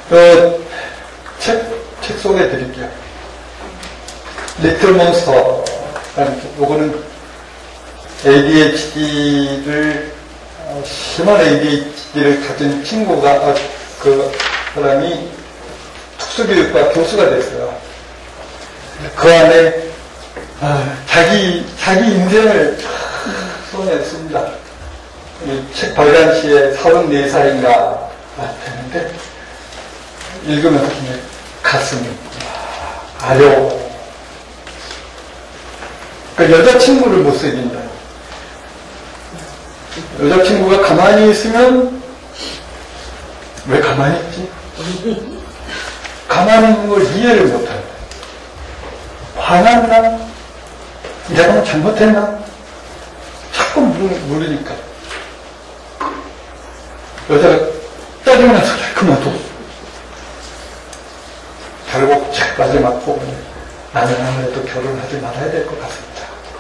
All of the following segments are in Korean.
책 소개해 드릴게요. 리틀 몬스터. 요거는 ADHD를, 심한 ADHD를 가진 친구가, 그 사람이 특수교육과 교수가 됐어요. 그 안에, 자기 인생을 써냈습니다. 이 책 발간 시에 34살인가 됐는데, 읽으면서 그냥 가슴이 아려. 그러니까 여자친구를 못 사귄다. 여자친구가 가만히 있으면 왜 가만히 있지? 가만히 있는 걸 이해를 못한다. 화났나? 내가 뭐 잘못했나? 자꾸 물으니까 여자가 짜증나서 그만둬. 결국 마지막 부분에 나는 아무래도 결혼하지 말아야 될 것 같습니다.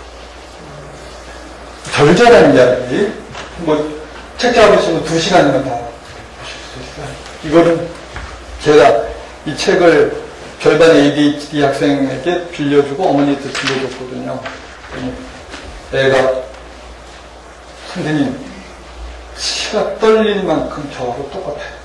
절절한 이야기. 책 잡으시면 2시간이면 다 보실 수 있어요. 이거는 제가 이 책을 절반 ADHD 학생에게 빌려주고 어머니한테 빌려줬거든요. 애가, 선생님, 치가 떨릴 만큼 저하고 똑같아요.